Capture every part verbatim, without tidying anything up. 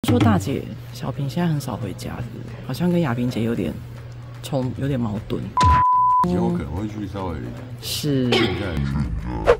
说大姐小平现在很少回家，是不是好像跟亚萍姐有点冲，有点矛盾。 以前我可能会去稍微是。 看一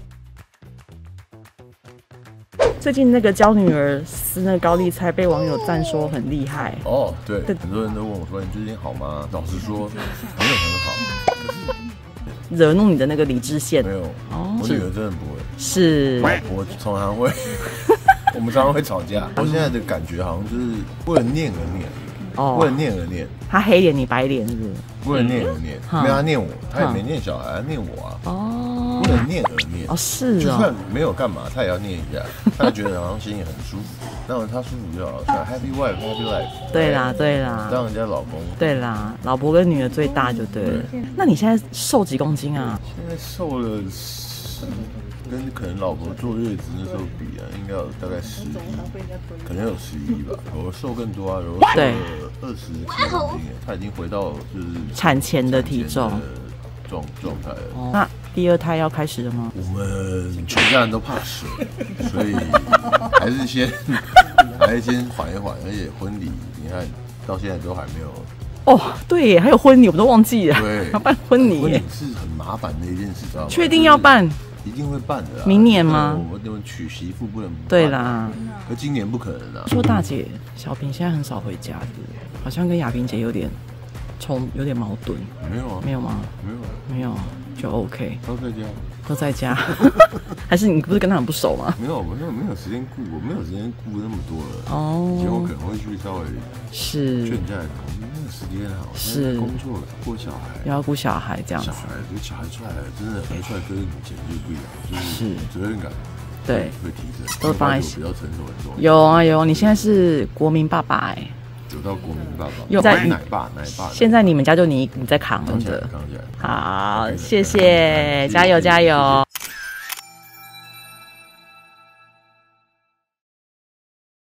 最近那个教女儿撕那个高丽菜，被网友赞说很厉害。 哦，对，很多人都问我说：“你最近好吗？”老实说，没有很好， 惹怒你的那个理智线没有。哦，我女儿真的不会。 是， 我常常会，我们常常会吵架。我现在的感觉好像就是为了念而念，哦，为了念而念。 他黑脸，你白脸，是不是？ 为了念而念，没有他念我，他也没念小孩，他念我啊。哦，为了念而念。 哦，是哦。 就算没有干嘛，他也要念一下，他觉得好像心里很舒服。那他舒服就好了。Happy wife, happy life。 对啦，对啦。 当人家老公。对啦，老婆跟女儿最大就对了。那你现在瘦几公斤啊？ 现在瘦了十，跟可能老婆坐月子那时候比啊，应该有大概十一，可能有十一吧。我瘦更多啊，我瘦了二十几公斤，他已经回到就是产前的体重状状态了。 哦，那第二胎要开始了吗？ 我们全家人都怕水，所以还是先还是先缓一缓。而且婚礼你看到现在都还没有。 哦，对耶，还有婚礼，我们都忘记了。 对， 要办婚礼， 婚礼是很麻烦的一件事，知道吗？ 确定要办？ 一定会办的。 明年吗？ 我们我们娶媳妇不能不办。 对啦， 可今年不可能啊。 说大姐小平现在很少回家，好像跟亚萍姐有点冲，有点矛盾。 没有啊？ 没有吗？ 没有啊， 没有，就 OK。 都在家。 都在家，还是你不是跟他很不熟吗？ 没有，我没有没有时间顾，我没有时间顾那么多了。哦，以前我可能会去稍微是劝架，那个时间好，是工作顾小孩， 也要顾小孩这样子。 小孩，这小孩出来真的孩出来跟以前就不一样，就是责任感， 对， 会提升， 都放在比较成熟很多。 有啊有，你现在是国民爸爸哎。 有到国民爸爸， 有在奶爸奶爸。 现在你们家就你你在扛着， 扛起来。 好，谢谢，加油加油。